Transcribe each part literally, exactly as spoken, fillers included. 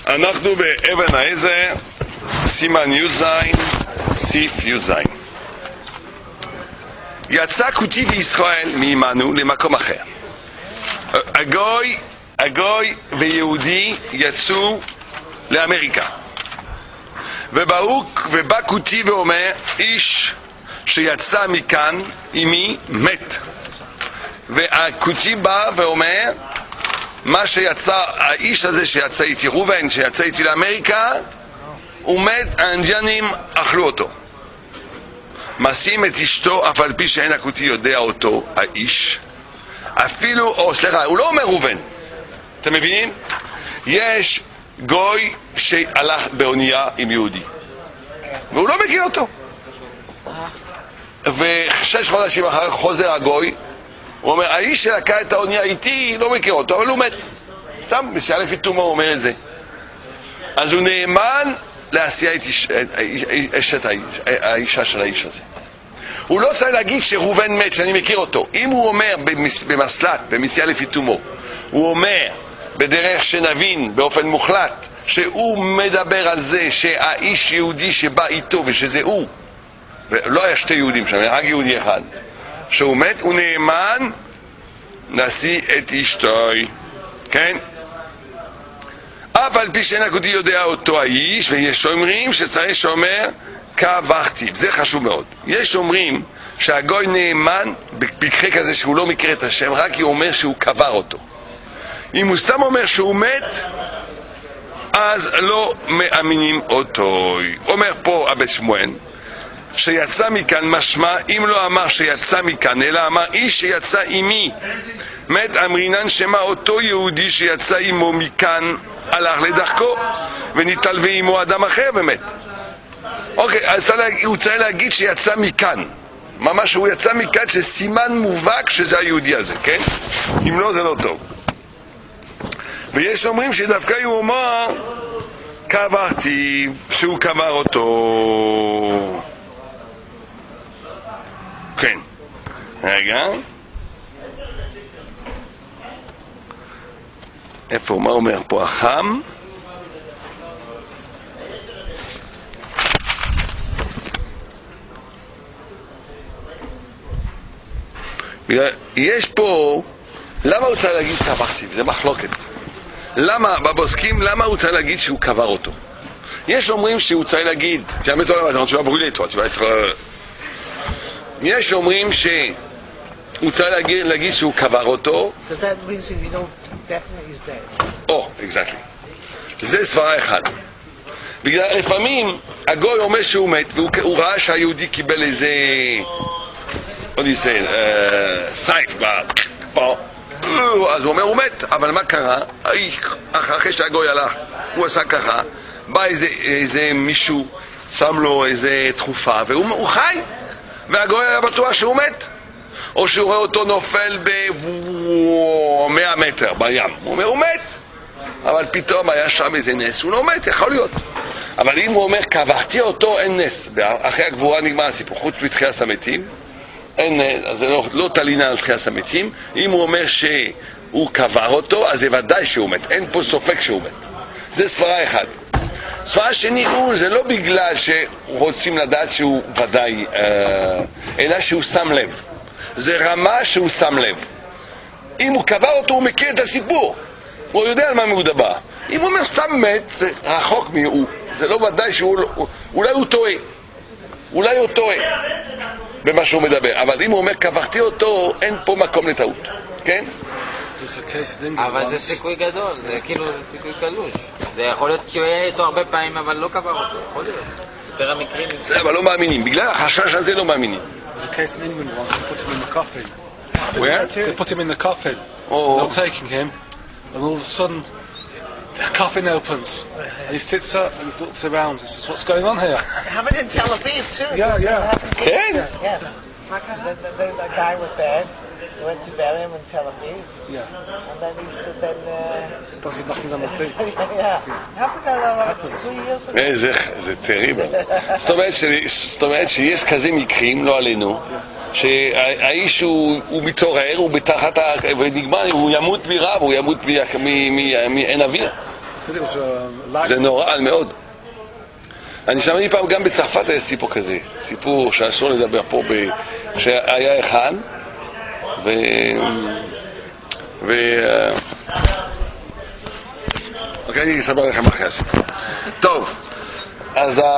אנחנו באבן העזר, סימן י"ז, סעיף י"ז. יצא כותי וישראל מעמנו למקום אחר. הגוי, הגוי ויהודי יצאו לאמריקה. ובא כותי ואומר, איש שיצא מכאן עמי מת. והכותי בא ואומר, מה שיצא, האיש הזה שיצא איתי, ראובן, שיצא איתי לאמריקה, הוא מת, האינדיאנים אכלו אותו. משים את אשתו, אף על פי שאין הכותי יודע אותו, האיש. אפילו, או סליחה, הוא לא אומר ראובן. אתם מבינים? יש גוי שהלך באונייה עם יהודי. והוא לא מכיר אותו. ושש חודשים אחר חוזר הגוי, הוא אומר, האיש שלקה את האונייה איתי, לא מכיר אותו, אבל הוא מת. סתם, מסיעה לפי תומו הוא אומר את זה. אז הוא נאמן להסיע את אשת האישה של האיש הזה. הוא לא צריך להגיד שראובן מת, שאני מכיר אותו. אם הוא אומר במסלט, במסיעה לפי תומו, הוא אומר בדרך שנבין באופן מוחלט, שהוא מדבר על זה שהאיש יהודי שבא איתו ושזה הוא, ולא היה שתי יהודים שם, רק יהודי אחד, שהוא מת, הוא נאמן להשיא את אשתוי. כן? אף על פי שאין הכותי יודע אותו האיש, ויש אומרים שצריך שאומר קברתי. זה חשוב מאוד. יש אומרים שהגוי נאמן במקרה כזה שהוא לא מכיר את השם, רק הוא אומר שהוא קבר אותו. אם הוא סתם אומר שהוא מת, אז לא מאמינים אותו. אומר פה הבית שמואל שיצא מכאן משמע, אם לא אמר שיצא מכאן, אלא אמר איש שיצא עמי מת, אמרינן שמה אותו יהודי שיצא עמו מכאן הלך לדרכו וניטל ועמו אדם אחר ומת. אוקיי, אז הוא צריך להגיד שיצא מכאן, ממש הוא יצא מכאן, שסימן מובהק שזה היהודי הזה, כן? אם לא, זה לא טוב. ויש אומרים שדווקא הוא אומר קברתי, שהוא קבר אותו. כן, רגע, איפה, מה אומר פה החם? יש פה, למה הוא צריך להגיד קברתי? זה מחלוקת. למה, בבוסקים, למה הוא צריך להגיד שהוא קבר אותו? יש אומרים שהוא צריך להגיד, תשמע אותו למה, tu vas brûler toi, tu vas être... יש אומרים שהוא צריך להגיד, להגיד שהוא קבר אותו. Does that mean you know definitely he's dead? או, exactly. זה סברה אחד. בגלל לפעמים הגוי אומר שהוא מת, והוא ראה שהיהודי קיבל איזה, עוד יצא, סייף, פה. אז הוא אומר הוא מת, אבל מה קרה? אחרי שהגוי הלך, הוא עשה ככה, בא איזה, איזה מישהו, שם לו איזה תחופה, והוא חי. והגוי היה בטוח שהוא מת, או שהוא רואה אותו נופל ב-מאה מטר בים, הוא אומר הוא מת, אבל פתאום היה שם איזה נס, הוא לא מת, יכול להיות. אבל אם הוא אומר קברתי אותו, אין נס. אחרי הגבורה נגמר הסיפור, חוץ מתחיית המתים, אין נס, אז זה לא, לא תלינה על תחיית המתים. אם הוא אומר שהוא קבר אותו, אז זה ודאי שהוא מת, אין פה סופק שהוא מת. זה סברה אחד. סברה שני, הוא, זה לא בגלל שרוצים לדעת שהוא ודאי, אה, אלא שהוא שם לב. זה רמה שהוא שם לב. אם הוא קבר אותו, הוא מכיר את הסיפור. הוא יודע על מה הוא מדבר. אם הוא אומר סתם מת, זה רחוק מהוא. זה לא ודאי שהוא, אולי הוא טועה. אולי הוא טועה במה שהוא מדבר. אבל אם הוא אומר קברתי אותו, אין פה מקום לטעות. כן? אבל זה סיכוי גדול, זה כאילו סיכוי קלוש. זה יכול להיות שהוא יהיה איתו הרבה פעמים, אבל לא קבר אותו. יכול להיות. יותר המקרים... זה, אבל לא מאמינים. בגלל החשש הזה לא מאמינים. There's a case in England once, they put him in the coffin. Where? They put him in the coffin. Oh. They're taking him, and all of a sudden, the coffin opens, and he sits up and he looks around and says, "What's going on here?" It happened in Tel Aviv too. Yeah, yeah. כן? Yes. The, the, the, the guy was dead. They went to bury him in Tel Aviv. Yeah. And then he stood then... Uh, Started knocking on the thing. yeah. It happened uh, two years ago. זה, זה טריבל. זאת אומרת, זאת אומרת שיש כזה מקרים, לא עלינו, שהאיש הוא, הוא מתעורר, הוא בתחת, ונגמר, הוא ימות מרעב, הוא ימות מעין אוויר. Consider it was a light. זה נורא מאוד. אני שמעתי פעם גם בצרפת היה סיפור כזה, סיפור שאסור לדבר פה, ב... שהיה אחד, ו... ו... אוקיי, אני אסבר לכם אחרי הסיפור. טוב, אז ה...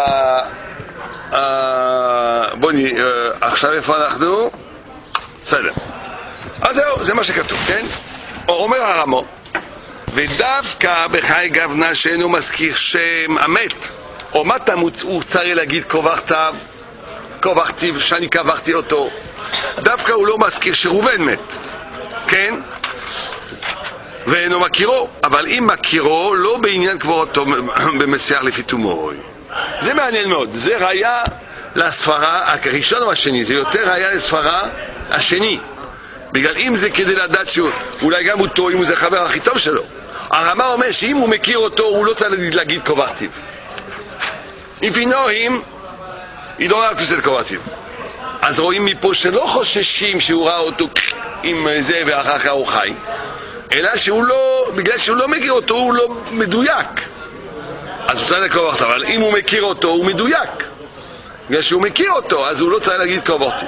ה... בואו נ... עכשיו איפה אנחנו? בסדר. אז זהו, זה מה שכתוב, כן? אומר הרמו, ודווקא בחי גוונה שאינו מזכיר שם המת, או מה תמוץ הוא צריך להגיד קובחתיו, קובחתיו שאני קבחתי אותו, דווקא הוא לא מזכיר שראובן מת, כן? ואינו מכירו, אבל אם מכירו לא בעניין קבורתו במסיח לפי תומוי. זה מעניין מאוד, זה ראיה לספרה הראשון או השני, זה יותר ראיה לספרה השני, בגלל אם זה כדי לדעת שאולי גם הוא טוב, אם הוא זה חבר הכי טוב שלו. הרמה אומר שאם הוא מכיר אותו הוא לא צריך להגיד קובחתיו. If you know him, you don't have to say קובחתיו. אז רואים מפה שלא חוששים שהוא ראה אותו עם זה ואחר כך הוא חי, אלא שהוא לא, בגלל שהוא לא מכיר אותו הוא לא מדויק, אז הוא צריך לקובחתיו. אבל אם הוא מכיר אותו הוא מדויק, בגלל שהוא מכיר אותו אז הוא לא צריך להגיד קובחתיו,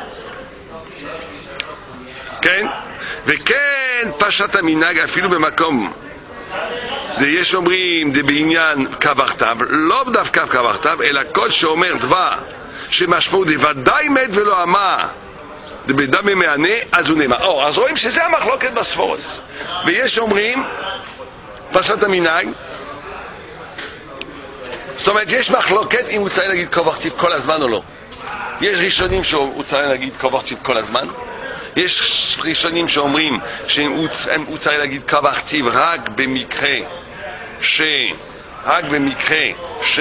כן? וכן פשט המנהג אפילו במקום יש אומרים בעניין קבחתיו, לא דווקא קבחתיו, אלא כל שאומר דבר שמשמעות ודאי מת ולא אמה בדם ממענה, אז הוא נאמר. או, אז רואים שזה המחלוקת בספורס. ויש אומרים פשט המנהג, זאת אומרת יש מחלוקת אם הוא צריך להגיד קבחתיו כל הזמן או לא. יש ראשונים שהוא צריך להגיד קבחתיו כל הזמן, יש ראשונים שאומרים שהוא צריך להגיד קבחתיו רק במקרה ש... רק במקרה ש...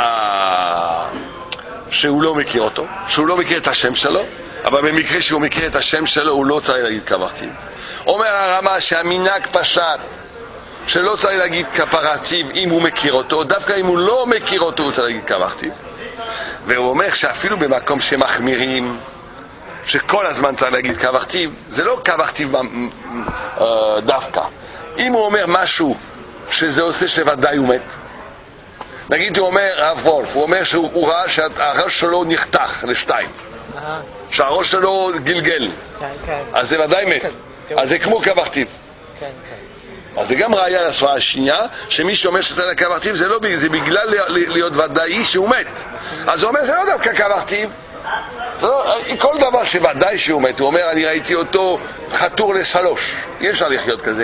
שהוא לא מכיר אותו, שהוא לא מכיר את השם שלו, אבל במקרה שהוא מכיר את השם שלו הוא לא צריך להגיד קבחתיו. אומר הרמה שהמנהג פשט שלא צריך להגיד קפרתיו אם הוא מכיר אותו, דווקא אם הוא לא מכיר אותו הוא צריך להגיד קבחתיו. והוא אומר שאפילו במקום שמחמירים שכל הזמן צריך להגיד קבחתיו, זה לא קבחתיו דווקא. אם הוא אומר משהו שזה עושה שוודאי הוא מת, נגיד הוא אומר, רב וולף, הוא אומר שהוא ראה שהראש שלו נחתך לשתיים, שהראש שלו גלגל, אז זה ודאי מת, אז זה כמו קבחתיו. אז זה גם ראיה לספרה השנייה, שמי שאומר שזה לקבחתיו זה לא, זה בגלל להיות ודאי שהוא מת. אז הוא אומר זה לא דווקא קבחתיו, כל דבר שוודאי שהוא מת. הוא אומר אני ראיתי אותו חתור לשלוש, אי אפשר לחיות כזה,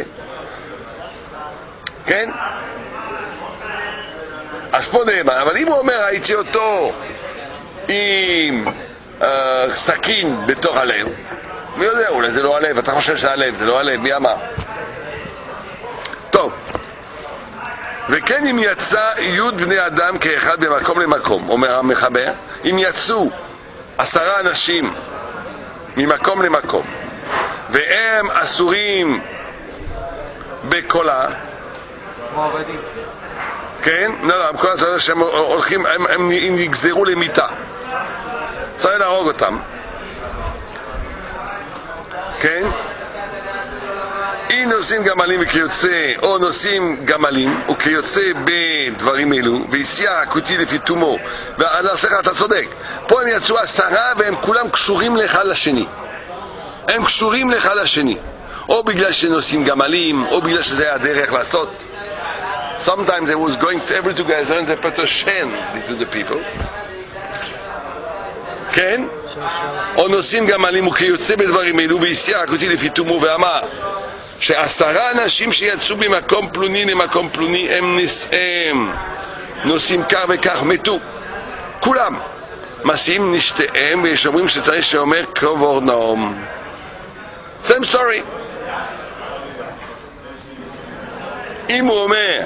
כן? אז פה נאמר, אבל אם הוא אומר ראיתי אותו עם אה, סכין בתוך הלב, מי יודע, אולי זה לא הלב, אתה חושב שזה הלב, זה לא הלב, מי אמר? טוב, וכן אם יצא יוד בני אדם כאחד במקום למקום, אומר המחבר, אם יצאו עשרה אנשים ממקום למקום והם אסורים בקולה, כן? לא, לא, כל הזמן שהם הולכים, הם, הם, הם נגזרו למיטה, צריך להרוג אותם, כן? אם נושאים גמלים וכיוצא, או נושאים גמלים וכיוצא בדברים אלו, ויסיע הכותי לפי תומו, ואז סליחה, אתה צודק, פה הם יצאו עשרה והם כולם קשורים לאחד לשני, הם קשורים לאחד לשני, או בגלל שנושאים גמלים, או בגלל שזה היה הדרך לעשות. Sometimes they was going to every together and they put a shen to the people, כן? או נושאים גמלים וכיוצא בדברים אלו, ויסיע הכותי לפי תומו, ואמר שעשרה אנשים שיצאו ממקום פלוני למקום פלוני הם נשאים נושאים כך וכך מתו, כולם מסיעים נשתיהם, ויש אומרים שצריך שאומר קבור נאום. same story. אם הוא אומר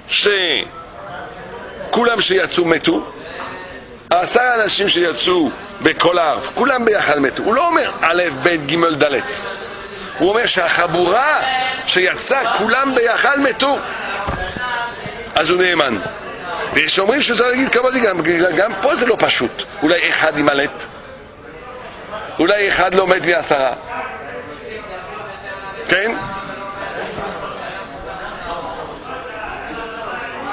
שכולם שיצאו מתו, עשרה אנשים שיצאו בכל הארץ כולם ביחד מתו, הוא לא אומר א' ב' ג' ד', הוא אומר שהחבורה שיצא כולם ביחד מתו, אז הוא נאמן. ויש אומרים שהוא צריך להגיד כמה זה, גם, גם פה זה לא פשוט, אולי אחד ימלט, אולי אחד לא מת מעשרה, כן?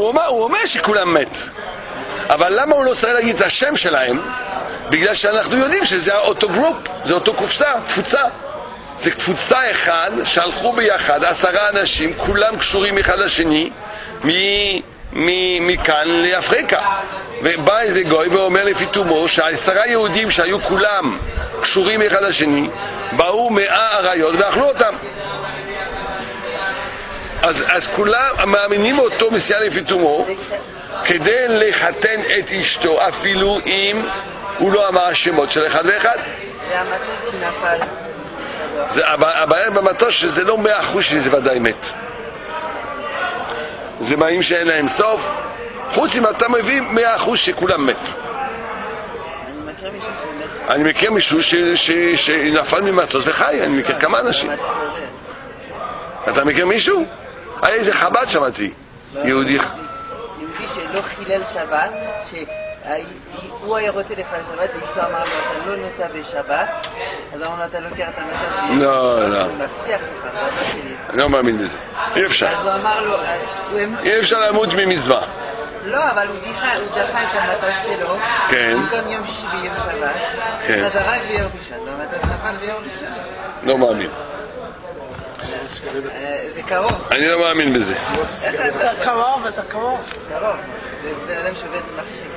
אומר, הוא אומר שכולם מת. אבל למה הוא לא צריך להגיד את השם שלהם? בגלל שאנחנו יודעים שזה אותו גרופ, זה אותו קופסה, קפוצה. זה קפוצה אחד שהלכו ביחד, עשרה אנשים, כולם קשורים אחד לשני, מכאן לאפריקה. ובא איזה גוי ואומר לפי תומו שהעשרה יהודים שהיו כולם קשורים אחד לשני, באו מאה אריות ואכלו אותם. אז, אז כולם מאמינים אותו מסיעה לפי תומו כדי לחתן את אשתו, אפילו אם הוא לא אמר השמות של אחד ואחד. והמטוס נפל. זה, הבעיה במטוס שזה לא מאה אחוז שזה ודאי מת. זה מים שאין להם סוף, חוץ אם אתה מביא מאה אחוז שכולם מת. אני מכיר מישהו שמת. אני מכיר מישהו ש, ש, שנפל ממטוס וחי, אני מכיר כמה אנשים. אתה מכיר מישהו? היה איזה חב"ד שמעתי, יהודי. יהודי שלא חילל שבת, שהוא היה רוצה לפעול שבת, ואשתו אמר לו, אתה לא נוסע בשבת, אז אמר לו, אתה לוקח את המטוס. לא, לא. הוא מבטיח לך, אתה לא שלי. אני לא מאמין בזה. אי אפשר. אז הוא אמר לו, אי אפשר למות ממצווה. לא, אבל הוא דחה, הוא דחה את המטוס שלו. כן. במקום יום שישי ביום שבת. כן. אז רק ביום ראשון, והמטוס נפל ביום ראשון. לא מאמין. זה קרוב. אני לא מאמין בזה. זה קרוב, זה קרוב. קרוב. זה בן אדם שעובד עם מחשבים.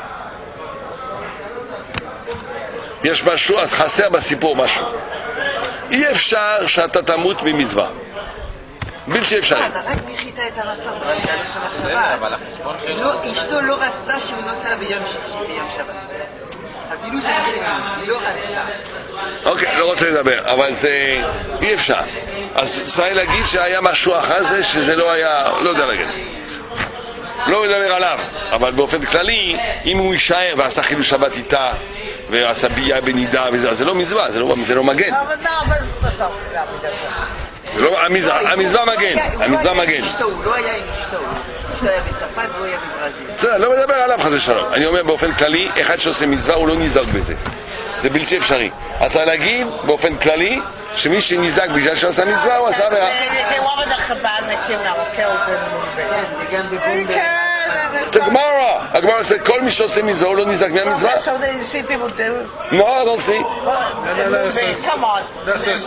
יש משהו, אז חסר בסיפור משהו. אי אפשר שאתה תמות ממצווה. בלתי אפשר. אתה רק נחית את המטוס, אבל אתה לא שומע שבת. אשתו לא רצתה שהוא נוסע ביום שישי ביום שבת. אפילו שמחליטים, היא לא רצתה. אוקיי, לא רוצה לדבר, אבל זה אי אפשר. אז צריך להגיד שהיה משהו אחר זה, שזה לא היה, לא יודע להגיד. לא מדבר עליו, אבל באופן כללי, אם הוא יישאר ועשה חילול שבת איתה, ועשה ביה בנידה וזה, אז זה לא מצווה, זה לא, זה לא מגן. זה לא, המצווה מגן, המצווה מגן. הוא לא היה עם אשתו, אשתו היה בצרפת והוא היה בברזיל. בסדר, לא מדבר עליו חס ושלום. אני אומר באופן כללי, אחד שעושה מצווה הוא לא נזרק בזה. זה בלתי אפשרי. אז צריך להגיד באופן כללי, שמי שנזרק בגלל שעושה מצווה הוא עשה עבירה. וגם בבומבי. The Gemara, the Gemara said, כל מי שעושה מצווה הוא לא נזרק מהמצווה. So that you see people do. No, I don't see. Come on. That's the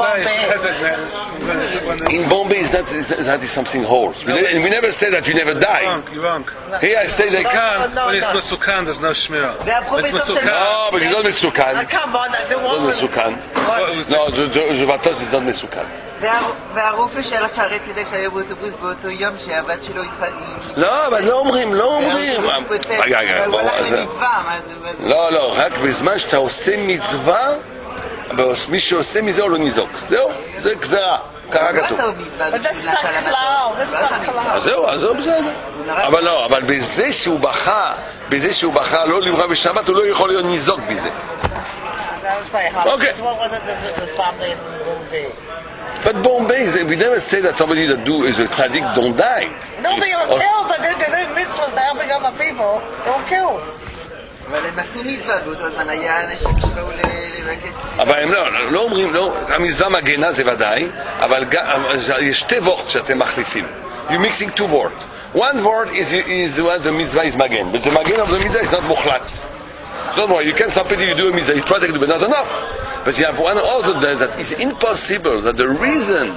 say. In Bombay, is that, is that, that is something horse. We, ne- we never say that you never die. Wrong, you're wrong. Here I say they can't. When it's מסוכן, there's no shmira. והפרופסור It's מסוכן. No, but it's not מסוכן. Come on. The Not woman. מסוכן. No, the, the, the Vatos is not מסוכן. והרופא של השערי צדק שהיה באוטובוס באותו יום שהבת שלו התחילה. לא, אבל לא אומרים, לא אומרים. רגע, רגע. הוא הלך למצווה, מה זה? לא, לא, רק בזמן שאתה עושה מצווה, מי שעושה מזה הוא לא ניזוק. זהו, זה גזרה. ככה כתוב. But that's not cloud. That's not cloud. אז זהו, אז זהו בסדר. אבל לא, אבל בזה שהוא בחר, בזה שהוא בחר לא לברוח בשבת, הוא לא יכול להיות ניזוק בזה. That was very hard. Okay. That's what was it, the, the family in Bombay. But Bombay, we never say that somebody that do is a tzaddik don't die. No, they were killed, but they did mitzvahs to helping other people. They were killed. אבל הם עשו מצווה באותו זמן, היה אנשים שבאו לבקש. אבל הם לא, לא אומרים, לא, המצווה מגנה זה ודאי, אבל יש שתי וורט שאתם מחליפים. You're mixing two words. One word is, is what the mitzvah is magen, but the magen of the mitzvah is not mukhlat. Don't worry, you can somebody you do a mitzvah, you try to do, but not enough. But you have one also that, that is impossible, that the reason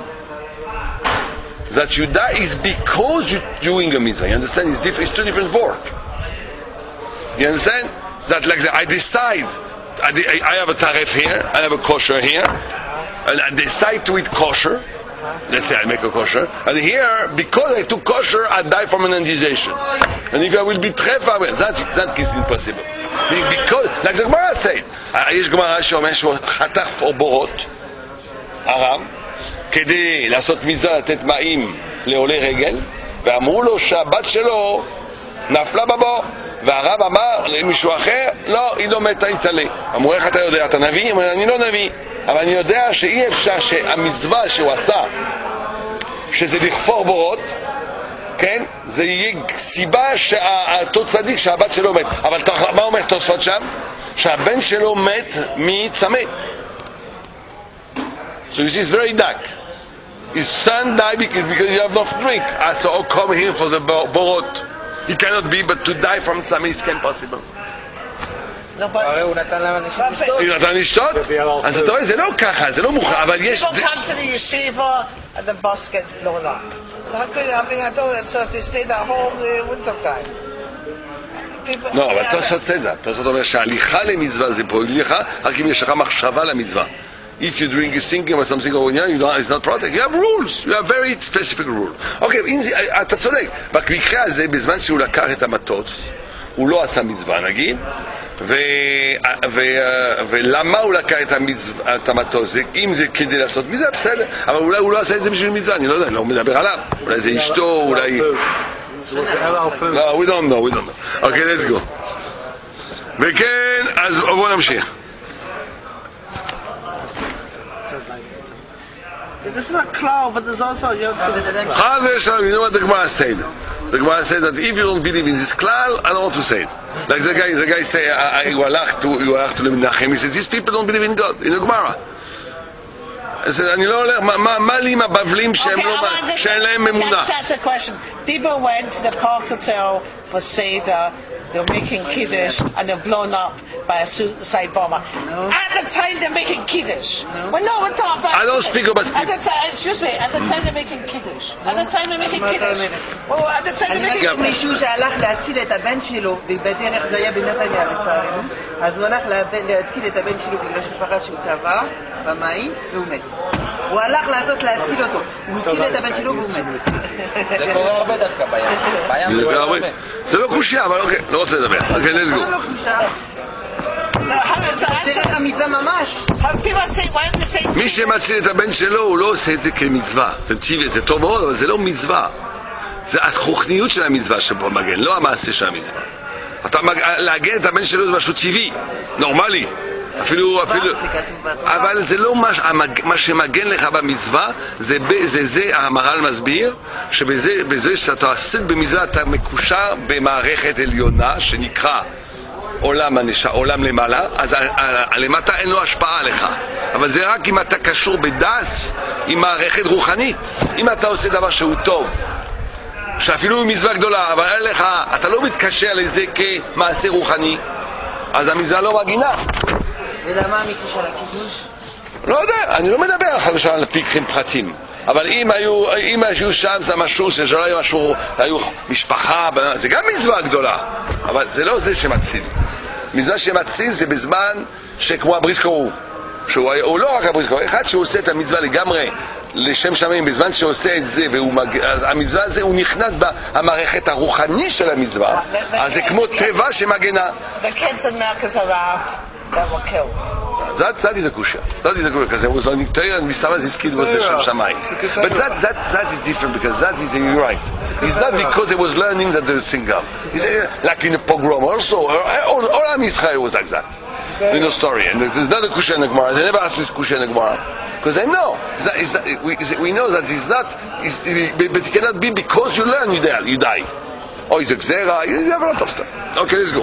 that you die is because you're doing a mitzvah. You understand? It's different, it's two different words. You understand? That like that, I decide, I, I have a tarif here, I have a kosher here, and I decide to eat kosher. Let's say I make a kosher, and here, because I took kosher, I die from an inundation. And if I will be trefa, that that is impossible. Because, like the Gemara said, יש גמרא שאומר שהוא חתך בורות, הרב, כדי לעשות מצווה לתת מים לעולי רגל, ואמרו לו שהבת שלו נפלה בבור, והרב אמר למישהו אחר, לא, היא לא מתה, היא תלה. אמרו, איך אתה יודע? אתה נביא? אמרו, אני לא נביא, אבל אני יודע שאי אפשר שהמצווה שהוא עשה, שזה לכפור בורות, כן? זה יהיה סיבה שאותו צדיק שהבת שלו מת. אבל מה אומר תוספות שם? שהבן שלו מת מצמא. So this is very dark. His son died because you have no drink. So come here for the borot. It cannot be, but to die from tzami is can possible. No, but הרי הוא נתן לאנשים לשתות. הוא נתן לשתות? אז אתה רואה, זה לא ככה, זה לא מוכרח, אבל יש... people come to the yeshiva and the bus gets blown up. So how could, I mean, I don't, so if they stayed at home the winter times. לא, אבל תוספות עושה את זה. תוספות אומר שההליכה למצווה זה פועל לך, רק אם יש לך מחשבה למצווה. If you drink thinking about something over here, you don't, it's not protect. You have rules. You have very specific rules. אוקיי, אתה צודק. במקרה הזה, בזמן שהוא לקח את המטוס, הוא לא עשה מצווה, נגיד, ולמה הוא לקח את המטוס? אם זה כדי לעשות מצווה, בסדר, אבל אולי הוא לא עשה את זה בשביל מצווה, אני לא יודע, אני לא מדבר עליו. אולי זה אשתו, אולי... לא, we don't know, we don't know. אוקיי, let's go. וכן, אז בואו נמשיך. It's not cloud, but there's also you know, you know what the Gemara said? The Gemara said that if you don't believe in this klal, I don't want to say it. Like the guy, the guy say, you halach to you halach to Menachem. He said, these people don't believe in God. In the Gemara. I said, אני לא הולך, מה לי עם הבבלים שאין להם אמונה? That's the question. People went to the Park Hotel for Seder. They're making kiddush and they're blown up by a suicide bomber. No. At the time they're making kiddush. No. Well, no, we're talking about. I don't speak about. At the time, excuse me. At the time they're making kiddush. At the time they're making kiddush. Oh, at the time they're making. אני מכיר מישהו שהלך להציל את הבן שלו, ובדרך זה היה בנתניה לצערנו, אז הוא הלך להציל את הבן שלו בגלל שהוא פחד שהוא טבע במים והוא מת. הוא הלך לעשות להציל אותו, הוא הציל את הבן שלו והוא מת. זה קורה הרבה דווקא בים. בים זה קורה הרבה. זה לא קושיה, אבל אוקיי, לא רוצה לדבר. אוקיי, let's go. זה לא קושיה. דרך המצווה ממש. מי שמציל את הבן שלו, הוא לא עושה את זה כמצווה. זה טוב מאוד, אבל זה לא מצווה. זה החוכניות של המצווה שבו מגן, לא המעשה של המצווה. אתה להגן את הבן שלו זה משהו טבעי, נורמלי. אפילו, אפילו, אבל זה לא מה, מה שמגן לך במצווה, זה זה, זה המהר"ל מסביר, שבזה בזה שאתה עסק במצווה אתה מקושר במערכת עליונה שנקרא עולם הנשמה, עולם למעלה, אז למטה אין לו השפעה עליך, אבל זה רק אם אתה קשור בדס עם מערכת רוחנית. אם אתה עושה דבר שהוא טוב, שאפילו מצווה גדולה, אבל אין לך, אתה לא מתקשר לזה כמעשה רוחני, אז המצווה לא מגינה. ולמה המיקוש על הקידוש? לא יודע, אני לא מדבר עכשיו על פיקחים פרטים, אבל אם היו, אם היו שם זה משהו, זה לא היה משהו, היו משפחה, זה גם מצווה גדולה, אבל זה לא זה שמציל. מצווה שמציל זה בזמן שכמו הבריס קרוב, שהוא לא רק הבריס קרוב, אחד שהוא עושה את המצווה לגמרי לשם שמיים, בזמן שהוא עושה את זה, אז המצווה הזה הוא נכנס במערכת הרוחני של המצווה, אז זה כמו טבע שמגנה. The kids in Merkaz Harav that were killed. That, that is a kusha. That is a kusha because I was learning Torah and Mistama, this kid was Beshem Shamayim. But that, that, that is different because that is, you're right. It's not because I was learning that they sing up. It's uh, like in a pogrom also. All, all Am Yisrael was like that. In the story. And there's not a kusha in the Gemara. They never ask this kusha in the Gemara. Because I know. It's not, it's not, we, we know that it's not, it's, but it cannot be because you learn, you die. You die. Or it's a gzera. You have a lot of stuff. Okay, let's go.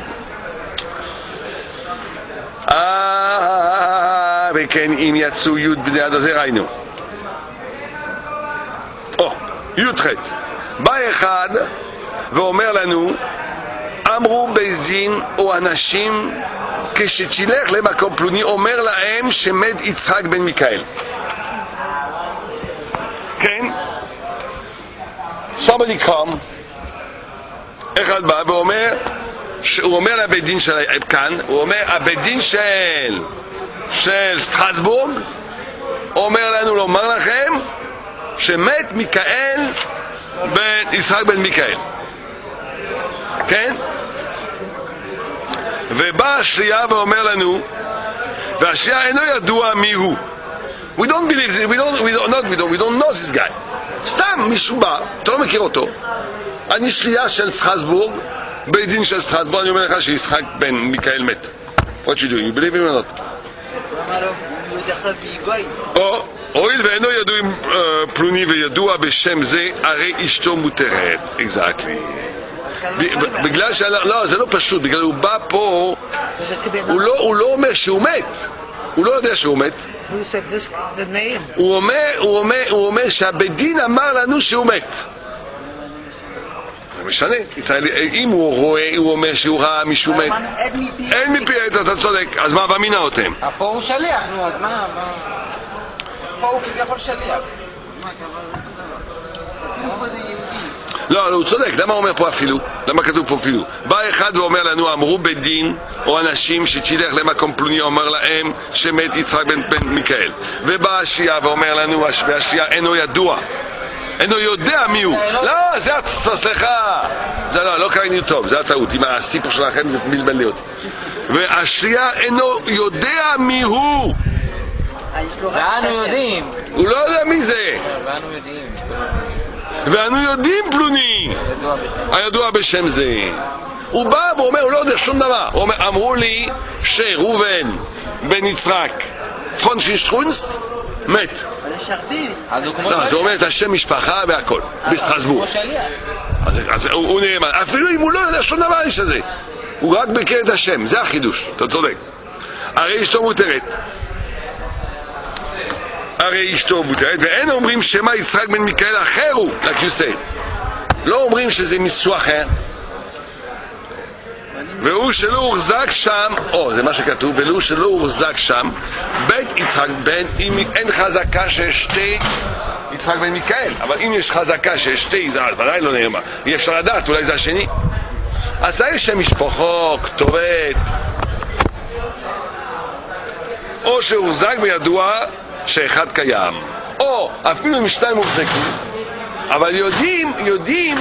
אה, וכן אם יצאו י' בני עד זה ראינו. או, י' ח' בא אחד ואומר לנו, אמרו בית דין או אנשים כשתלך למקום פלוני, אומר להם שמת יצחק בן מיכאל. כן, somebody come, אחד בא ואומר, הוא אומר לבית דין של כאן, הוא אומר, הבית דין של של סטרסבורג אומר לנו לומר לכם שמת מיכאל בן יצחק בן מיכאל, כן? ובא השלייה ואומר לנו, והשלייה אינו ידוע מי הוא. We don't believe this, we don't, we don't, not, we don't, we don't know this guy. סתם מישהו בא, אתה לא מכיר אותו, אני שלייה של סטרסבורג, בית דין של סטרסבורג, אני אומר לך שיצחק בן מיכאל מת. What you do? You believe him or not? או, הואיל ואינו ידוע פלוני וידוע בשם זה, הרי אשתו מותרת. Exactly. בגלל ש... לא, זה לא פשוט, בגלל הוא בא פה, הוא לא אומר שהוא מת. הוא לא יודע שהוא מת. הוא אומר, הוא אומר, הוא אומר שהבית דין אמר לנו שהוא מת. משנה. אם הוא רואה, הוא אומר שהוא ראה מישהו מת. אין מפי עד, אתה צודק. אז מה ואמינה אותם? פה הוא שליח, נו, אז מה? פה הוא כביכול שליח. לא, הוא צודק, למה הוא אומר פה אפילו? למה כתוב פה אפילו? בא אחד ואומר לנו, אמרו בדין, או אנשים שתלך למקום פלוני, אומר להם שמת יצחק בן, בן מיכאל. ובא השיעה ואומר לנו, והשיעה אינו ידוע, אינו יודע מי הוא. לא, זה סליחה, זה לא, לא קראינו טוב, זה הטעות, עם הסיפור שלכם זה מלבל לי אותי. והשיעה אינו יודע מי הוא. ואנו יודעים. הוא לא יודע מי זה. ואנו יודעים. ואנו יודעים פלוני הידוע בשם זה. הוא בא ואומר, הוא לא יודע שום דבר. הוא אומר, אמרו לי שראובן בן יצחק פרונשישטרונסט מת. לא, זה אומר את השם משפחה והכל בסטרסבורג. אז הוא נאמן, אפילו אם הוא לא יודע שום דבר איש הזה, הוא רק מכיר את השם, זה החידוש. אתה צודק. הרי אשתו מותרת, הרי אשתו מותרת, ואין אומרים שמה יצחק בן מיכאל אחר הוא לקיוסי, לא אומרים שזה מיסו אחר, והוא שלא הוחזק שם, או זה מה שכתוב, והוא שלא הוחזק שם בית יצחק בן, אם אין חזקה שיש שתי יצחק בן מיכאל, אבל אם יש חזקה שיש שתי, זה ודאי לא נאמר, אי אפשר לדעת, אולי זה השני. אז יש שם משפחו, כתובת, או שהוחזק בידוע שאחד קיים, או אפילו אם שתיים הוחזקו, אבל יודעים, יודעים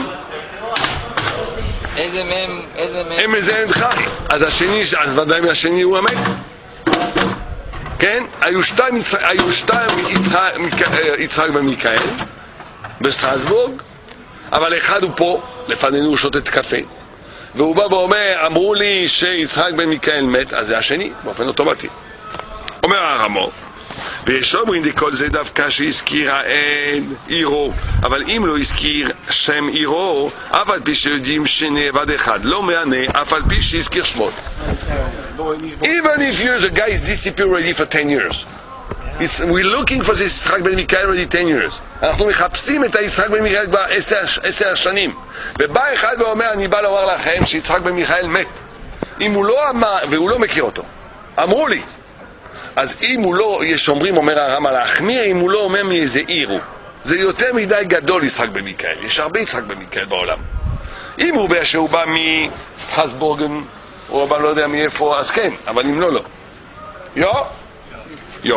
איזה מהם, איזה מהם הם מזהים חי, אז השני, אז ודאי מהשני הוא המת. כן? היו שתיים, היו שתיים יצחק, יצחק בן מיכאל בסטרסבורג, אבל אחד הוא פה, לפנינו הוא שוטט קפה, והוא בא ואומר, אמרו לי שיצחק בן מיכאל מת, אז זה השני, באופן אוטומטי. אומר הרמו, ויש אומרים לכל זה דווקא שהזכיר האל עירו, אבל אם לא הזכיר שם עירו, אף על פי שיודעים שנאבד אחד, לא מענה, אף על פי שהזכיר שמות. Even if you, the guy is disappeared already for ten years. It's, we're looking for this יצחק בן מיכאל already ten years. אנחנו מחפשים את היצחק בן מיכאל כבר עשר, עשר שנים. ובא אחד ואומר, אני בא לומר לכם שיצחק בן מיכאל מת. אם הוא לא אמר, והוא לא מכיר אותו. אמרו לי. אז אם הוא לא, יש אומרים, אומר הרמ"א להחמיר, אם הוא לא אומר מאיזה עיר הוא. זה יותר מדי גדול יצחק בן מיכאל. יש הרבה יצחק בן מיכאל בעולם. אם הוא בא שהוא בא מסטרסבורגן, או בא לא יודע מאיפה, אז כן, אבל אם לא, לא. יו? יו.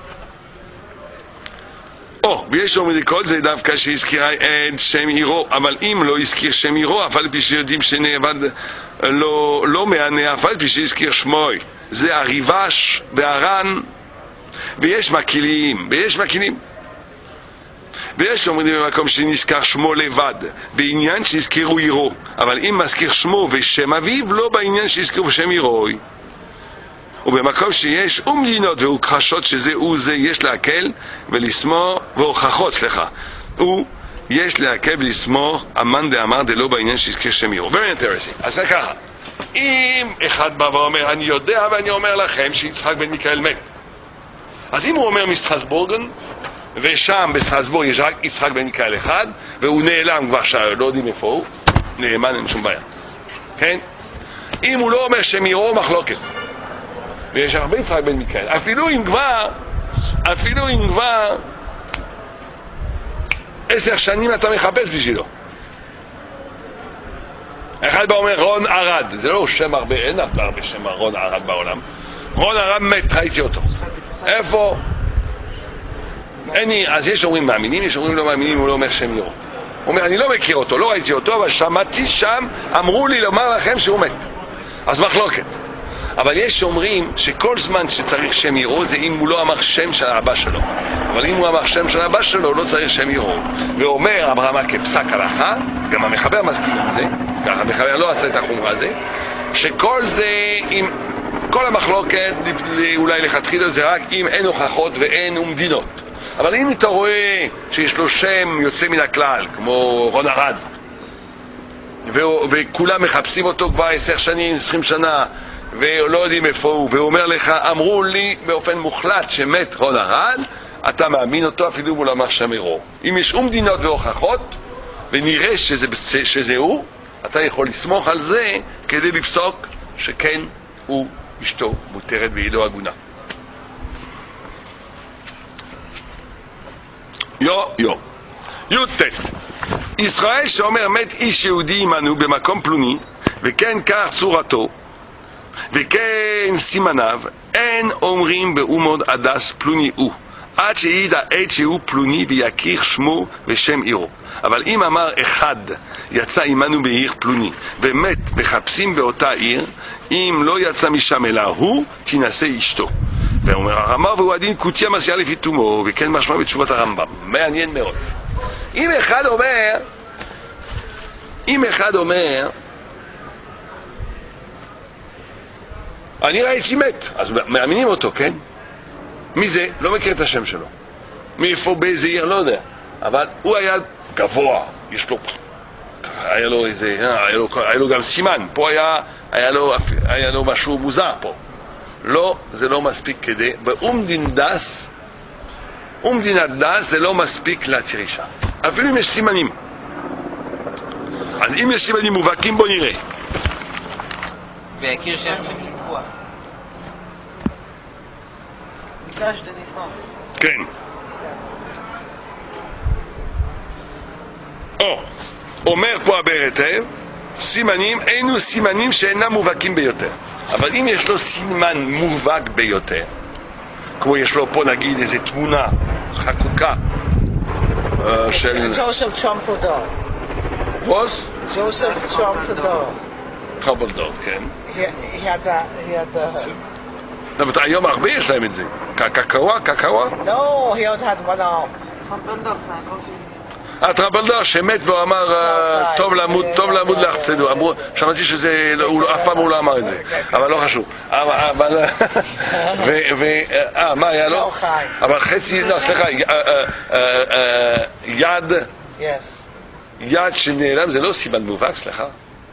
או, ויש אומרים לכל זה דווקא שהזכירה את שם עירו, אבל אם לא הזכיר שם עירו, אף על פי שיודעים שנאבד לא, לא מענה, אף על פי שהזכיר שמוי. זה הריבש והרן, ויש מקילים, ויש מקילים. ויש אומרים במקום שנזכר שמו לבד, בעניין שהזכירו עירו, אבל אם מזכיר שמו ושם אביו, לא בעניין שהזכירו שם עירו. ובמקום שיש ומדינות והוכחשות שזה הוא זה, יש להקל ולסמור, והוכחות, סליחה, הוא יש להקל ולסמור, אמן דאמר דלא בעניין שהזכיר שם עירו. Very interesting. אז זה ככה, אם אחד בא ואומר, אני יודע ואני אומר לכם שיצחק בן מיכאל מת, אז אם הוא אומר מסטרסבורגן, ושם בסטרסבורג יש רק יצחק בן מיכאל אחד, והוא נעלם כבר שער, לא יודעים איפה הוא, נאמן, אין שום בעיה. כן? אם הוא לא אומר שם עירו, מחלוקת. ויש הרבה יצחק בן מיכאל. אפילו אם כבר, אפילו אם כבר עשר שנים אתה מחפש בשבילו. אחד בא אומר רון ארד, זה לא שם הרבה, אין הרבה שם רון ארד בעולם. רון ארד מת, ראיתי אותו. איפה? אין, אז יש אומרים מאמינים, יש אומרים לא מאמינים, הוא לא אומר שם עירו. הוא אומר, אני לא מכיר אותו, לא ראיתי אותו, אבל שמעתי שם, אמרו לי לומר לכם שהוא מת. אז מחלוקת. אבל יש אומרים שכל זמן שצריך שם עירו זה אם הוא לא אמר שם של האבא שלו. אבל אם הוא אמר שם של האבא שלו, לא צריך שם עירו. ואומר אברהם כפסק הלכה, גם המחבר מסכים על זה, ככה המחבר לא עשה את החומרה הזה, שכל זה, עם, כל המחלוקת אולי לכתחילה זה רק אם אין הוכחות ואין ומדינות. אבל אם אתה רואה שיש לו שם יוצא מן הכלל, כמו רון ארד, וכולם מחפשים אותו כבר עשר שנים, עשרים שנה, ולא יודעים איפה הוא, והוא אומר לך, אמרו לי באופן מוחלט שמת רון ארד, אתה מאמין אותו אפילו מול אמר שם עירו. אם יש ומדינות והוכחות, ונראה שזה, שזה הוא, אתה יכול לסמוך על זה כדי לפסוק שכן הוא אשתו מותרת והיא לא עגונה. יו יו י"ט ישראל שאומר מת איש יהודי עמנו במקום פלוני וכן כך צורתו וכן סימניו, אין אומרים באומות הדס פלוני הוא עד שיעיד העד שהוא פלוני ויכיר שמו ושם עירו. אבל אם אמר אחד יצא עמנו בעיר פלוני ומת מחפשים באותה עיר, אם לא יצא משם אלא הוא תינשא אשתו. ואומר הרמ"א והוא הדין קוטיה מסיעה לפי תומו, וכן משמע בתשובת הרמב"ם. מעניין מאוד. אם אחד אומר אם אחד אומר אני ראיתי מת, אז מאמינים אותו, כן? מי זה? לא מכיר את השם שלו. מאיפה, באיזה עיר? לא יודע. אבל הוא היה גבוה, יש לו, היה לו איזה, היה לו, היה לו גם סימן. פה היה, היה לו, היה לו משהו מוזר פה. לא, זה לא מספיק כדי, באומדין דס, אומדינת דס זה לא מספיק להתיר אישה. אפילו אם יש סימנים. אז אם יש סימנים מובהקים, בוא נראה. והכיר שם מקדש דה ניסנס. כן. או, אומר פה הברטב, סימנים, אינו סימנים שאינם מובהקים ביותר. אבל אם יש לו סימן מובהק ביותר, כמו יש לו פה נגיד איזו תמונה חקוקה של... ג'וסף טרומפלדור. ווס? ג'וסף טרומפלדור. טרומפלדור, כן. He had that, he had that. אבל היום הרבה יש להם את זה. קקאווה, קקאווה? No, he only had one arm. טרומפלדור זה הקונסיוניסט. הטרמפלדור שמת והוא אמר טוב למות, טוב למות להחצנו. אמרו, שמעתי שזה, אף פעם הוא לא אמר את זה, אבל לא חשוב. אבל, ו, אה, מה היה לו? אבל חצי, לא, סליחה, יד, יד שנעלם זה לא סימן מובהק, סליחה.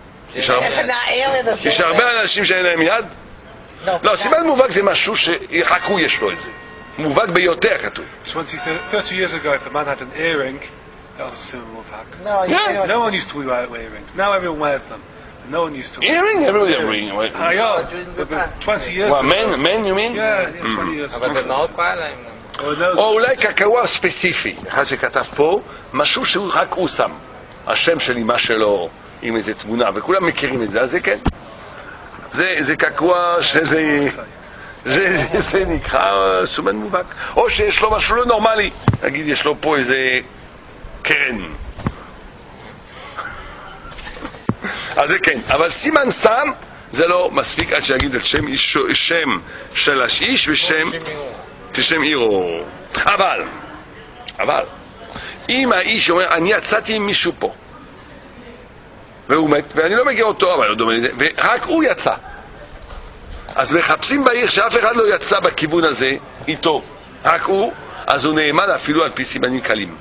יש הרבה אנשים שאין להם יד? לא, סימן מובהק זה משהו שרק הוא יש לו את זה. מובהק ביותר כתוב. thirty years ago, if a man had an earring, that was a symbol of hack. No, you Yeah. know, No one used to wear earrings. Now everyone wears them. No one used to. Earring? Everybody wearing. I know. During the past. twenty years What, ago. men? Men, you mean? Yeah, yeah, twenty years אבל ago. זה מאוד פעל להם. Oh, no. או אולי קקאווה ספציפי, אחד שכתב פה, משהו שהוא רק הוא שם. השם של אמא שלו עם איזה תמונה, וכולם מכירים את זה, אז זה כן. זה, זה קקאווה שזה... זה, זה נקרא סומן מובהק. או שיש לו משהו לא נורמלי. נגיד, יש לו פה איזה קרן. אז זה כן. אבל סימן סתם, זה לא מספיק עד שיגיד את שם, איש, שם של האיש ושם כשם עירו. אבל, אבל, אם האיש אומר, אני יצאתי עם מישהו פה, והוא מת, ואני לא מכיר אותו, אבל לא דומה לזה, ורק הוא יצא. אז מחפשים בעיר שאף אחד לא יצא בכיוון הזה איתו, רק הוא, אז הוא נאמן אפילו על פי סימנים קלים.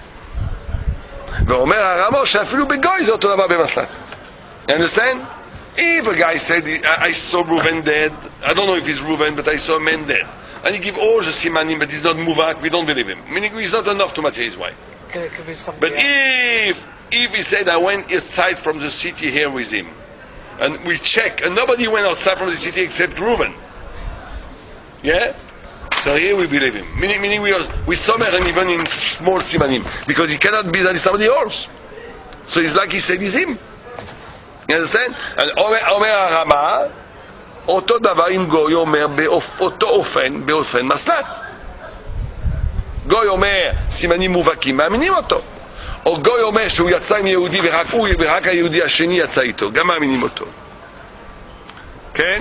ואומר הרמ"א שאפילו בגוי זה אותו דבר במסלט. You understand? If a guy said, I saw Reuven dead, I don't know if he's Reuven, but I saw a man dead. And he give all the simanim, but he's not muvak, we don't believe him. Meaning he's not enough to match his wife. it could be something But else. if, if he said, I went outside from the city here with him, and we check, and nobody went outside from the city except Reuven. Yeah? So here we believe him. Meaning, meaning we are, we summer and even in small simanim, because he cannot be that somebody else. So it's like he said he's him. You understand? And אומר, אומר הרמ"א, אותו דבר אם גוי אומר באותו אופן, באופן מסלט. גוי אומר סימנים מובהקים, מאמינים אותו. או גוי אומר שהוא יצא עם יהודי ורק הוא, ורק היהודי השני יצא איתו, גם מאמינים אותו. כן?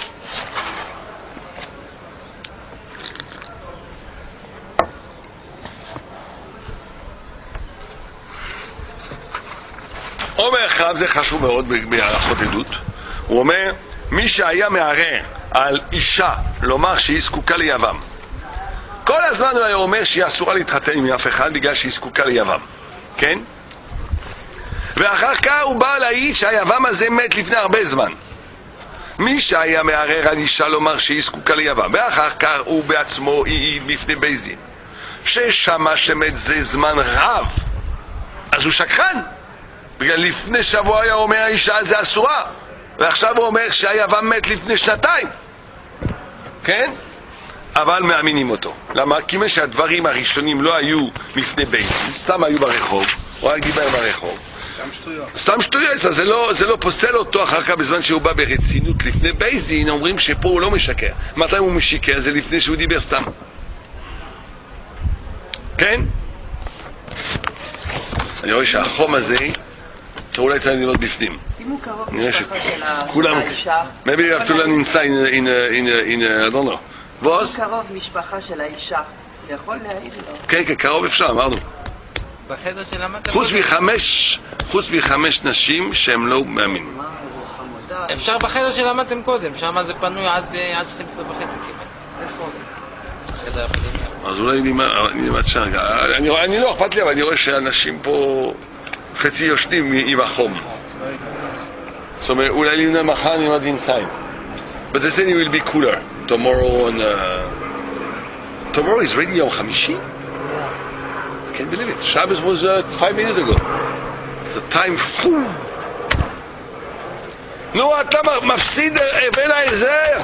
אומר חב, זה חשוב מאוד בהלכות עדות, הוא אומר, מי שהיה מערער על אישה לומר שהיא זקוקה ליבם, כל הזמן הוא היה אומר שהיא אסורה להתחתן עם אף אחד בגלל שהיא זקוקה ליבם, כן? ואחר כך הוא בא להעיד שהיבם הזה מת לפני הרבה זמן. מי שהיה מערער על אישה לומר שהיא זקוקה ליבם, ואחר כך הוא בעצמו העיד בפני בית דין ששמה שמת זה זמן רב, אז הוא שקרן. בגלל לפני שבוע היה אומר האישה זה אסורה, ועכשיו הוא אומר שהיוון מת לפני שנתיים, כן? אבל מאמינים אותו. למה? כי מה שהדברים הראשונים לא היו מפני בית, סתם היו ברחוב, הוא רק דיבר ברחוב. סתם שטויות. סתם שטויות, זה לא, זה לא פוסל אותו אחר כך בזמן שהוא בא ברצינות לפני בית דין, אומרים שפה הוא לא משקר. מתי הוא משיקר? זה לפני שהוא דיבר סתם. כן? אני רואה שהחום הזה, שאולי צריך לראות בפנים. אם הוא קרוב משפחה של האישה... maybe you have to learn inside in, in, in, in, I don't know. אם הוא קרוב משפחה של האישה, יכול להעיד לו. כן, כן, קרוב אפשר, אמרנו. בחדר של המטה... חוץ מחמש, חוץ מחמש נשים שהם לא מאמינים. אפשר בחדר של למדתם קודם, שם זה פנוי עד שתים עשרה וחצי כמעט. איפה? אז אולי נלמד שם. אני לא אכפת לי, אבל אני רואה שאנשים פה חצי יושנים עם החום. זאת אומרת, אולי נלמד מחר נלמד inside. But they said it will be cooler tomorrow on... Tomorrow is ready יום חמישי? I can't believe it. Shabbos was uh, five minutes ago. The time... נו, אתה מפסיד בין ההזר.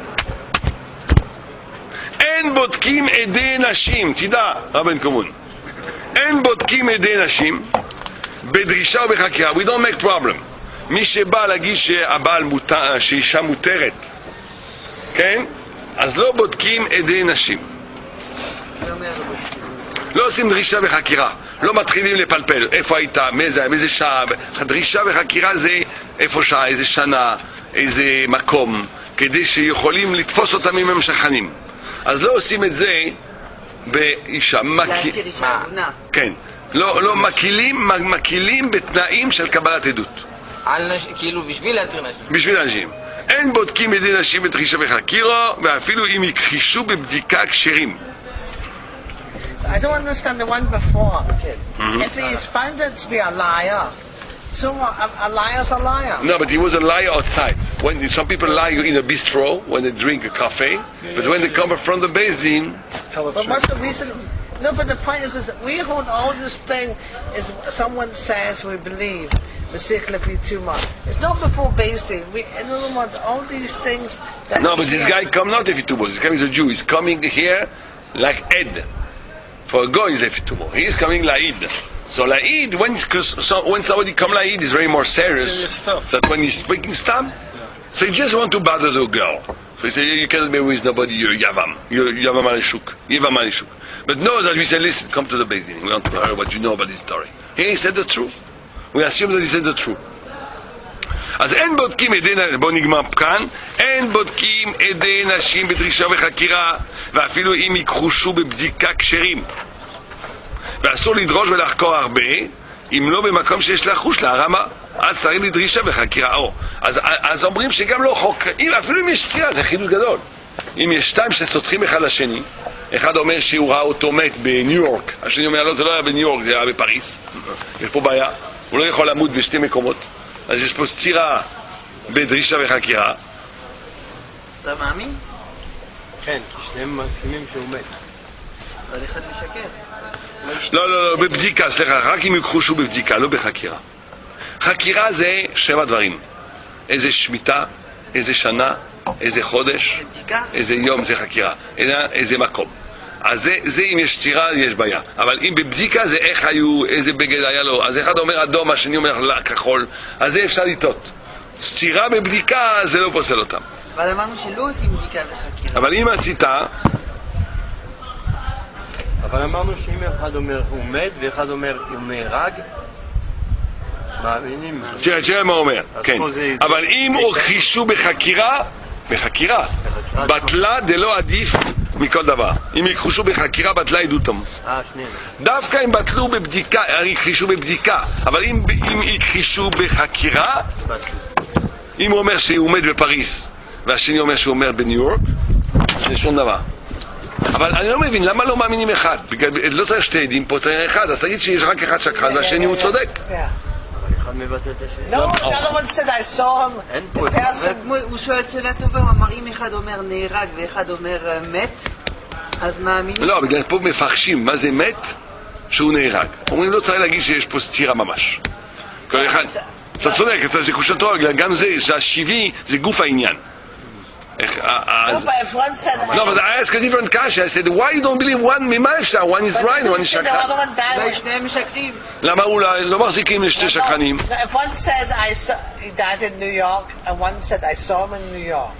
אין בודקים עדי נשים, תדע, רבן קומון. אין בודקים עדי נשים בדרישה ובחקירה. We don't make problem. מי שבא להגיד שהבעל מותר, שאישה מותרת, כן? אז לא בודקים עדי נשים. לא עושים דרישה וחקירה. לא מתחילים לפלפל. איפה היית? מאיזה, מאיזה שעה? דרישה וחקירה זה איפה שעה, איזה שנה, איזה מקום, כדי שיכולים לתפוס אותם אם הם שכנים. אז לא עושים את זה באישה. להסיר אישה עגונה. כן. לא, לא, מקילים, מקילים בתנאים של קבלת עדות. על נשים, כאילו בשביל להתיר נשים. בשביל אנשים. אין בודקים עדי נשים בדרישה וחקירה, ואפילו אם יכחישו בבדיקה כשרים. I don't understand the one before. Mm-hmm. If he is found to be a liar, so a, a liar's a liar. No, but he was a liar outside. When some people lie in a bistro when they drink a coffee, yeah, but when they come from the Beis Din, but what's the reason? No, but the point is, is that we hold all this thing is someone says we believe. It's not before Beis Din. We, in other words, all these things. That no, but this guy come not Lefi Tumo. This guy is a Jew. He's coming here like Ed. For a guy is Lefi Tumo. He is coming Laid. So Laid, when so, when somebody come Laid, is very more serious than when he's speaking stam. So he just want to bother the girl. So he say, you cannot be with nobody. You're Yavam. You're Yavam Alishuk. Yavam Alishuk. But no, that we say, listen, come to the Beis Din. We want to hear what you know about this story. Here he said the truth. We assume that he said the truth. אז אין בודקים עדי נשים, בוא נגמר כאן, אין בודקים עדי נשים בדרישה וחקירה, ואפילו אם יכחשו בבדיקה כשרים. ואסור לדרוש ולחקור הרבה, אם לא במקום שיש לחוש להרמה, אז צריך לדרישה וחקירה. או, אז, אז אומרים שגם לא חוק, אפילו אם יש סתירה, זה חידוש גדול. אם יש שתיים שסותרים אחד לשני, אחד אומר שהוא ראה אותו מת בניו יורק, השני אומר, לא, זה לא היה בניו יורק, זה היה בפריס. יש פה בעיה. הוא לא יכול למות בשתי מקומות, אז יש פה סתירה בדרישה וחקירה. אז אתה מאמין? כן, כי שניהם מסכימים שהוא מת. אבל אחד משקר. לא, לא, לא, בבדיקה, סליחה, רק אם יכחשו בבדיקה, לא בחקירה. חקירה זה שבע דברים. איזה שמיטה, איזה שנה, איזה חודש, איזה יום, זה חקירה. איזה, איזה מקום. אז זה, זה אם יש סתירה, יש בעיה. אבל אם בבדיקה זה איך היו, איזה בגד היה לו, אז אחד אומר אדום, השני אומר כחול, אז זה אפשר לטעות. סתירה בבדיקה זה לא פוסל אותם. אבל אמרנו שלא עושים בדיקה וחקירה. אבל אם עשית... אבל אמרנו שאם אחד אומר הוא מת ואחד אומר הוא נהרג, מאמינים. תראה, תראה מה אומר, כן. אבל אם הוכחשו בחקירה, בחקירה, בטלה דלא עדיף מכל דבר. אם יכחשו בחקירה, בטלה עדותם. אה, שנייה. דווקא אם בטלו בבדיקה, יכחשו בבדיקה, אבל אם, אם יכחשו בחקירה, אם הוא אומר שהוא עומד בפריס, והשני אומר שהוא עומד בניו יורק, זה שום דבר. אבל אני לא מבין, למה לא מאמינים אחד? בגלל, לא צריך שתי עדים, פה צריך אחד, אז תגיד שיש רק אחד שקרן, והשני הוא צודק. אחד מבטא את השני. No, the other one said I saw him. אין פה. הוא שואל שאלה טובה, הוא אמר אם אחד אומר נהרג ואחד אומר מת, אז מאמינים? לא, בגלל פה מפחשים, מה זה מת? שהוא נהרג. אומרים לא צריך להגיד שיש פה סתירה ממש. כל אחד. אתה צודק, זה קושתו, גם זה, שהשיבי, זה גוף העניין. No, but if one said... No, but I asked a different question. I said, why you don't believe one ממה אפשר? One is right, one is שקרן. אולי שניהם משקרים. למה אולי לא מחזיקים לשתי שקרנים? If one says I saw, he died in New York, and one said I saw him in New York.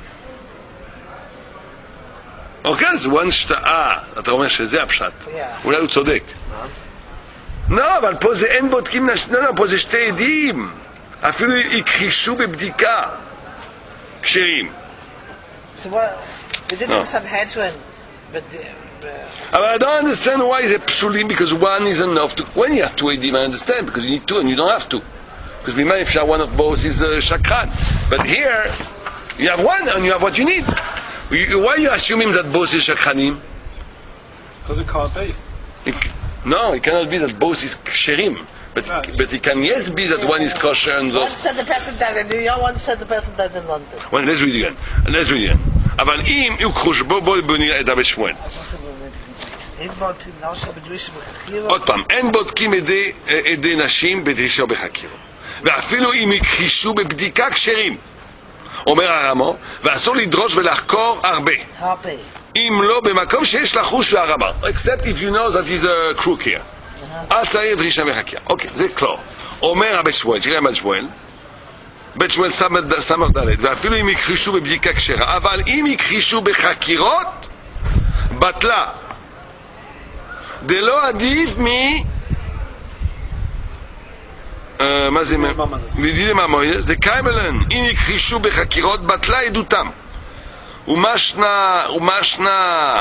אוקיי, אז one שתה... אה, אתה אומר שזה הפשט. אולי הוא צודק. לא, אבל פה זה אין בודקים... לא, לא, פה זה שתי עדים. אפילו הכחישו בבדיקה. כשרים. So what? We did No. in Sanhedrin, but the, uh, But I don't understand why it's psulim, because one is enough to... When you have two edim, I understand, because you need two and you don't have two. Because we might have one of both is uh, shakran. But here, you have one and you have what you need. You, why are you assuming that both is shakranim? Because it can't be. It, no, it cannot be that both is ksherim. But, Right. but it can yes be that one is kosher and one those... said the person died in New York, one said the person died in London. Well, let's read again. Let's read again. אבל אם יוקחוש בו בו בוא נראה את הבית שמואל. עוד פעם, אין בודקים עדי, עדי נשים בדרישה בחקירות. ואפילו אם יכחישו בבדיקה כשרים. אומר הרמו, ואסור לדרוש ולחקור הרבה. הרבה. אם לא במקום שיש לחוש והרמה. Except if you know that he's a crook here. אל צריך דרישה בחקירה. אוקיי, זה כלור. אומר הבית שמואל, תראה בית שמואל. בית שמואל סמר ד' ואפילו אם יכחישו בבדיקה כשרה, אבל אם יכחישו בחקירות, בטלה. דלא עדיף מ... מה זה? לדידי ממויס, דקיימלן, אם יכחישו בחקירות, בטלה עדותם. ומשנה, ומשנה...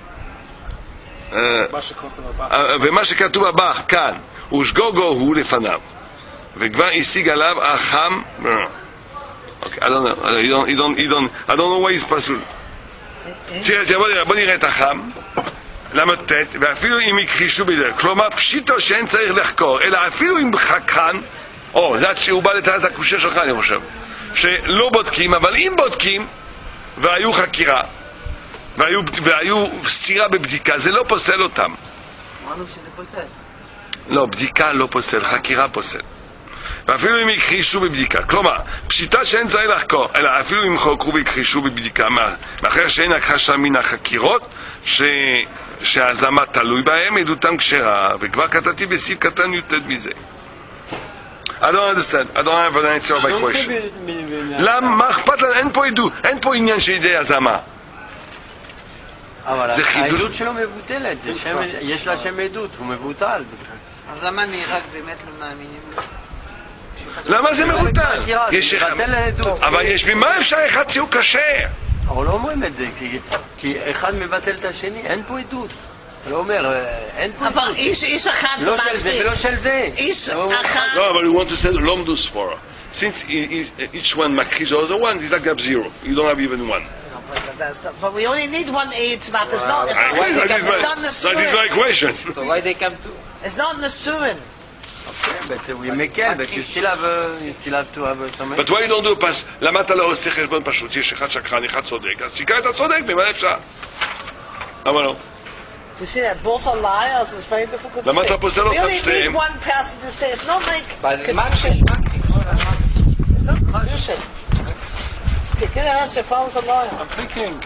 ומה שכתוב הבא, כאן, ושגוגו הוא לפניו. וכבר השיג עליו החם. Okay, I don't know. You don't, you don't, you don't, I don't know why it's פסול. בוא נראה את החם. למה תת? ואפילו אם יכחישו בזה. כלומר, פשיטו שאין צריך לחקור, אלא אפילו אם חקרן, או, זה שהוא בא לתת את הקושה שלך, אני חושב, שלא בודקים, אבל אם בודקים, והיו חקירה, והיו, והיו סתירה בבדיקה, זה לא פוסל אותם. אמרנו שזה פוסל. לא, בדיקה לא פוסל, חקירה פוסל. ואפילו אם יכחישו בבדיקה, כלומר, פשיטה שאין צריך לחקור, אלא אפילו אם חוקרו ויכחישו בבדיקה, מאחר שאין הכחשה מן החקירות, ש... שהזמה תלוי בהם, עדותם כשרה, וכבר כתבתי בסעיף קטן יותר מזה. I don't understand, I don't have an answer by question. למה, מה אכפת לנו? אין פה עדות, אין פה עניין של ידי הזמה. אבל העדות שלו מבוטלת, יש לה שם עדות, הוא מבוטל. אז למה נהרג באמת לא מאמינים? למה זה מבוטל? יש אחד, אבל יש ממה אפשר אחד שהוא קשה. אבל לא אומרים את זה, כי אחד מבטל את השני, אין פה עדות. לא אומר, אין פה עדות. אבל איש אחד זה לא של זה ולא של זה. איש אחד... לא, אבל you want to say לומדו ספורה. Since each one מכחיש the other one, it's like a zero. You don't have even one. But we only need one aid to matter. It's not, it's not, I, it's that, is my, not in the that is my question. So why they come to? It's not in the Surin. Okay, but we make it, but you still have, uh, you still have to have some... But why you don't do a pass? למה אתה לא עושה חשבון פשוט? יש אחד שקרן, אחד צודק. אז שיקר את הצודק, במה אפשר? למה לא? To say that both are liars is very difficult to למה say. אתה פוסל We אותם only need שתיהם? one person to say it's not like But conviction. It's not conviction. Okay, give an answer if I was a liar. I'm thinking.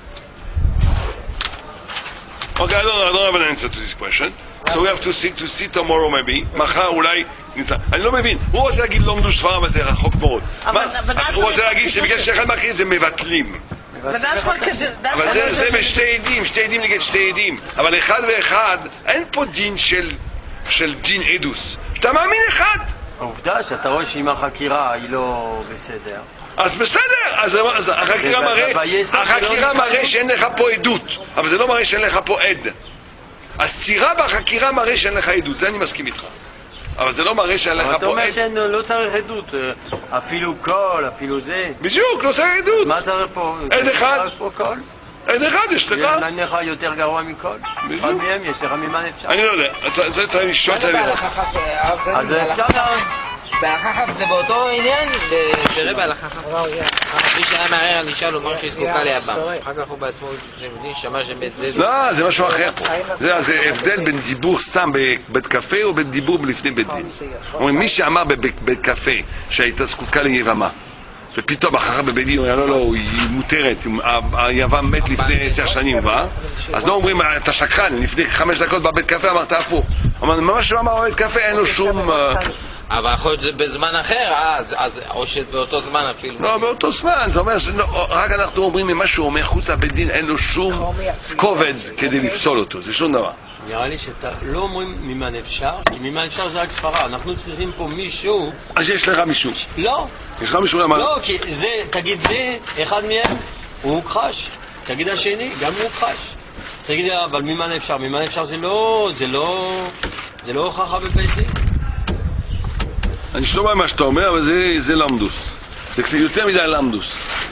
Okay, I don't, I don't have an answer to this question. So we have to see, to see tomorrow maybe. מחר אולי ניתן. אני לא מבין. הוא רוצה להגיד לא מדו שפרה, אבל זה רחוק מאוד. הוא רוצה להגיד שבגלל שאחד מכחיש זה מבטלים. But that's what... אבל זה, זה בשתי עדים, שתי עדים נגד שתי עדים. אבל אחד ואחד, אין פה דין של, של דין עדוס. אתה מאמין אחד. העובדה שאתה רואה שאם החקירה היא לא בסדר. אז בסדר, אז, אז החקירה מראה, החקירה מראה שאין לך פה עדות, אבל זה לא מראה שאין לך פה עד. הסתירה בחקירה מראה שאין לך עדות, זה אני מסכים איתך. אבל זה לא מראה שאין לך פה עד. אתה אומר שלא צריך עדות, אפילו קול, אפילו זה. בדיוק, לא צריך עדות. מה צריך פה? עד אחד. עד אחד יש לך. אין לך יותר גרוע מקול. בדיוק. אחד מהם יש לך ממה אפשר. אני לא יודע, זה צריך לשאול את הלראות. אז אפשר בהלכה זה באותו עניין, תראה בהלכה. מי שהיה מערער על אישה לומר שהיא זקוקה ליבם. אחר כך הוא בעצמו שמע שבית זה... לא, זה משהו אחר פה. זה הבדל בין דיבור סתם בבית קפה או בין דיבור לפני בית דין. אומרים, מי שאמר בבית קפה שהייתה זקוקה ליבמה, ופתאום אחר בבית דין, לא, לא, היא מותרת, היבם מת לפני עשר שנים, מה? אז לא אומרים, אתה שקרן, לפני חמש דקות בבית קפה אמרת הפוך. אבל מה שהוא אמר בבית קפה אין לו שום... אבל יכול להיות שזה בזמן אחר, אז, או שבאותו זמן אפילו. לא, באותו זמן, זה אומר שרק אנחנו אומרים ממה שהוא אומר, חוץ לבית דין אין לו שום כובד כדי לפסול אותו, זה שום דבר. נראה לי שאתה לא אומרים ממה אפשר, כי ממה אפשר זה רק ספרה, אנחנו צריכים פה מישהו... אז יש לך מישהו. לא. יש לך מישהו למה? לא, כי זה, תגיד זה, אחד מהם הוא מוכחש, תגיד השני, גם הוא מוכחש. תגיד, אבל ממה אפשר, ממה אפשר זה לא, זה לא, זה לא הוכחה בבית דין. אני שלא מה שאתה אומר, אבל זה, זה למדוס. זה קצת יותר מדי למדוס.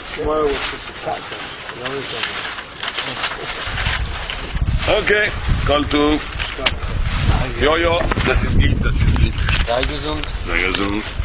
אוקיי, כל טוב. יו יו, das ist gut, das ist gut. Sei gesund. Sei gesund.